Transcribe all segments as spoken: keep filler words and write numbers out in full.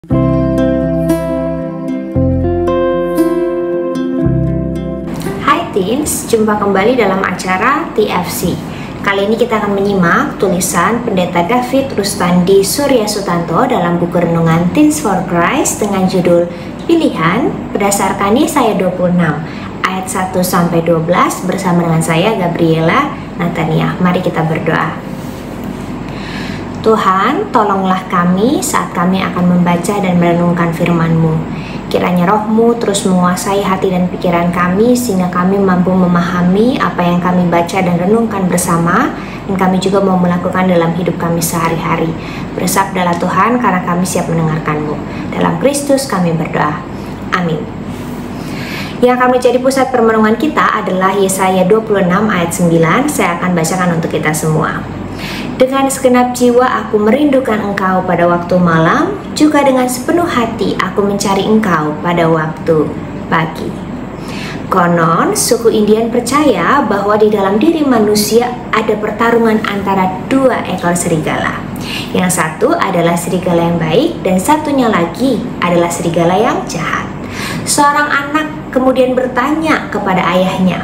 Hai teens, jumpa kembali dalam acara T F C. Kali ini kita akan menyimak tulisan Pendeta David Rustandi Surya Sutanto dalam buku renungan Teens for Christ dengan judul Pilihan berdasarkan Yesaya dua puluh enam ayat satu sampai dua belas bersama dengan saya Gabriela Natania. Mari kita berdoa. Tuhan, tolonglah kami saat kami akan membaca dan merenungkan firman-Mu. Kiranya Roh-Mu terus menguasai hati dan pikiran kami sehingga kami mampu memahami apa yang kami baca dan renungkan bersama, dan kami juga mau melakukan dalam hidup kami sehari-hari. Bersabdalah Tuhan, karena kami siap mendengarkan-Mu. Dalam Kristus kami berdoa. Amin. Yang akan menjadi pusat permenungan kita adalah Yesaya dua puluh enam ayat sembilan. Saya akan bacakan untuk kita semua. Dengan segenap jiwa aku merindukan engkau pada waktu malam, juga dengan sepenuh hati aku mencari engkau pada waktu pagi. Konon, suku Indian percaya bahwa di dalam diri manusia ada pertarungan antara dua ekor serigala. Yang satu adalah serigala yang baik dan satunya lagi adalah serigala yang jahat. Seorang anak kemudian bertanya kepada ayahnya,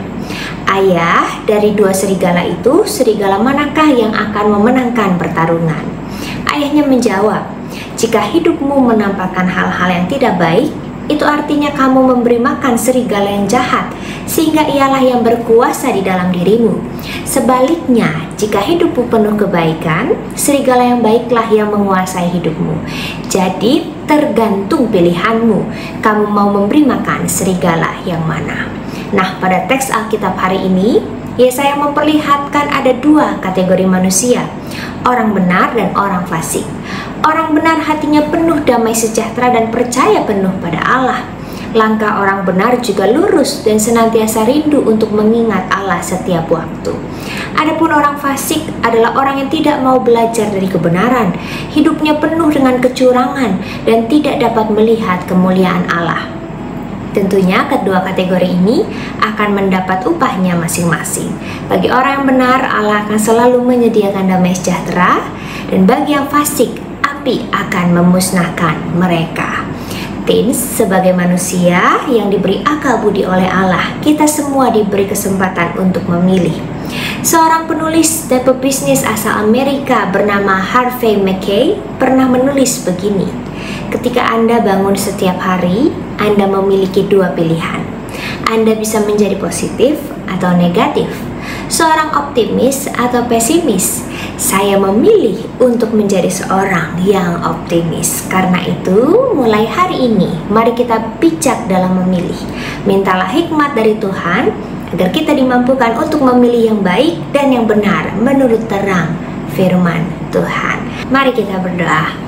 "Ayah, dari dua serigala itu, serigala manakah yang akan memenangkan pertarungan?" Ayahnya menjawab, "Jika hidupmu menampakkan hal-hal yang tidak baik, itu artinya kamu memberi makan serigala yang jahat, sehingga ialah yang berkuasa di dalam dirimu. Sebaliknya, jika hidupmu penuh kebaikan, serigala yang baiklah yang menguasai hidupmu. Jadi, tergantung pilihanmu, kamu mau memberi makan serigala yang mana." Nah, pada teks Alkitab hari ini, Yesaya memperlihatkan ada dua kategori manusia, orang benar dan orang fasik. Orang benar hatinya penuh damai sejahtera dan percaya penuh pada Allah. Langkah orang benar juga lurus dan senantiasa rindu untuk mengingat Allah setiap waktu. Adapun orang fasik adalah orang yang tidak mau belajar dari kebenaran, hidupnya penuh dengan kecurangan dan tidak dapat melihat kemuliaan Allah. Tentunya kedua kategori ini akan mendapat upahnya masing-masing. Bagi orang yang benar, Allah akan selalu menyediakan damai sejahtera, dan bagi yang fasik, api akan memusnahkan mereka. Teens, sebagai manusia yang diberi akal budi oleh Allah, kita semua diberi kesempatan untuk memilih. Seorang penulis dan pebisnis asal Amerika bernama Harvey Mackay pernah menulis begini, "Ketika Anda bangun setiap hari, Anda memiliki dua pilihan. Anda bisa menjadi positif atau negatif, seorang optimis atau pesimis. Saya memilih untuk menjadi seorang yang optimis. Karena itu, mulai hari ini, mari kita bijak dalam memilih. Mintalah hikmat dari Tuhan, agar kita dimampukan untuk memilih yang baik dan yang benar menurut terang firman Tuhan." Mari kita berdoa.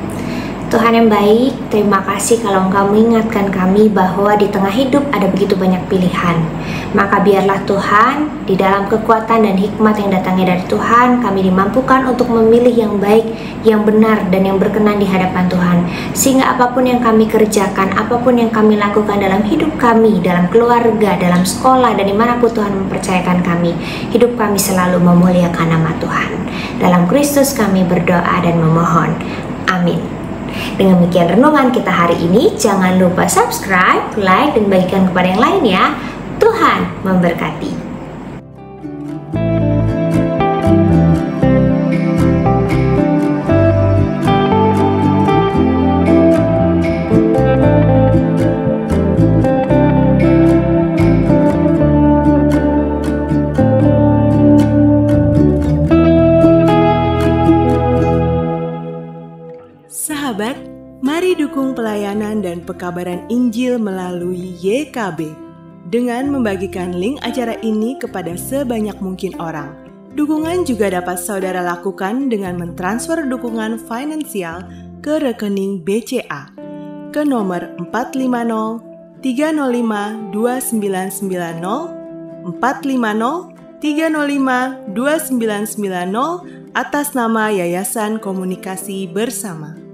Tuhan yang baik, terima kasih kalau Engkau mengingatkan kami bahwa di tengah hidup ada begitu banyak pilihan. Maka biarlah Tuhan, di dalam kekuatan dan hikmat yang datangnya dari Tuhan, kami dimampukan untuk memilih yang baik, yang benar, dan yang berkenan di hadapan Tuhan. Sehingga apapun yang kami kerjakan, apapun yang kami lakukan dalam hidup kami, dalam keluarga, dalam sekolah, dan dimanapun Tuhan mempercayakan kami, hidup kami selalu memuliakan nama Tuhan. Dalam Kristus kami berdoa dan memohon. Amin. Dengan demikian renungan kita hari ini, jangan lupa subscribe, like, dan bagikan kepada yang lain ya. Tuhan memberkati. Sahabat, mari dukung pelayanan dan pekabaran Injil melalui Y K B dengan membagikan link acara ini kepada sebanyak mungkin orang. Dukungan juga dapat saudara lakukan dengan mentransfer dukungan finansial ke rekening B C A ke nomor empat lima nol tiga nol lima dua sembilan sembilan nol empat lima nol tiga nol lima dua sembilan sembilan nol atas nama Yayasan Komunikasi Bersama.